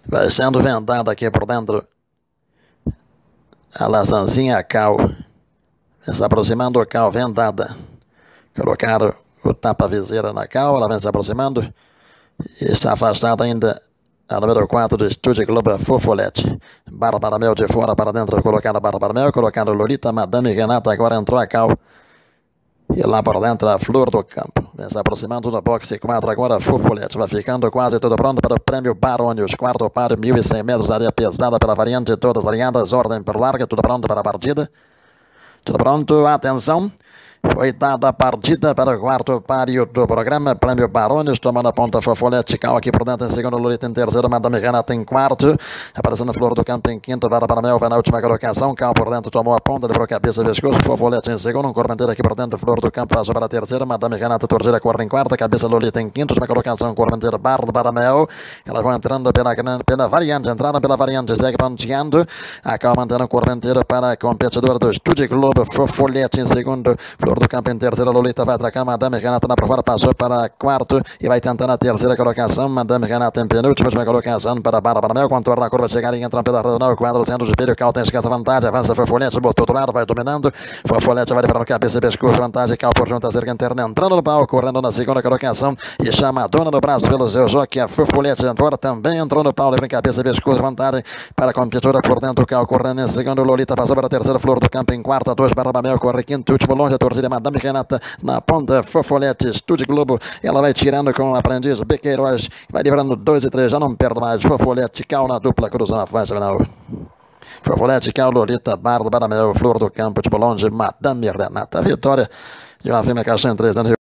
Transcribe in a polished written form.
Vai sendo vendada aqui por dentro a lasanzinha Cal. Vem se aproximando o Cal vendada. Colocaram o tapa-viseira na Cal, ela vem se aproximando. E se afastada ainda a número 4 do Estúdio Globo Fofolete. Bárbara Mel de fora para dentro, colocada Bárbara Mel, colocada Lolita, Madame Renata, agora entrou a Cal. E lá por dentro a Flor do Campo. Vem se aproximando do boxe 4 agora, Fofolete. Vai ficando quase tudo pronto para o prêmio Barônios. Quarto páreo, 1.100 metros, área pesada pela variante, todas alinhadas, ordem por larga, tudo pronto para a partida. Tudo pronto, atenção. Foi dada a partida para o quarto páreo do programa, prêmio Barônios, tomando a ponta Fofolete, Cal aqui por dentro, em segundo, Lolita em terceiro, Madame Renata em quarto, aparecendo Flor do Campo em quinto, Bárbara Mel vai na última colocação, Cal por dentro tomou a ponta, dobrou a cabeça e pescoço, Fofolete em segundo, um correnteiro aqui por dentro, Flor do Campo passou para a terceira, Madame Renata torcida corre em quarta, cabeça Lolita em quinto, última colocação, correnteiro Bárbara Mel, elas vão entrando pela variante, entraram pela variante, segue ponteando, a Cal mantendo o correnteiro para a competidora do Estúdio Globo, Fofolete em segundo, Flor do Campo em terceira, Lolita vai atracar, Madame Renata na prova, passou para quarto e vai tentando a terceira colocação, Madame Renata em penúltima, última colocação para Bárbara Mel, contorna a curva, chegar e entra pela regional, quadro centro de espelho, Cal tem escassa vantagem, avança Fofolete, botou do lado, vai dominando, Fofolete vai levar cabeça e pescoço, vantagem, Cal por junto, cerca interna, entrando no pau, correndo na segunda colocação e chama a dona do braço pelo seu jockey, a Fofolete entrou, também entrou no pau, levando cabeça e pescoço, vantagem para a competidora por dentro, Cal correndo em segundo, Lolita passou para a terceira, Flor do Campo em quarta, 2 Bárbara Mel, corre quinto, último longe, a torcida Madame Renata na ponta, Fofolete, Estúdio Globo, ela vai tirando com o aprendiz Bequeiroz, vai livrando 2 e 3, já não perde mais, Fofolete, Cal na dupla, cruzando a faixa final. Fofolete, Cal, Lolita, Bárbara Mel, Flor do Campo, de longe, Madame Renata, a vitória de uma fêmea caixinha em 3 anos.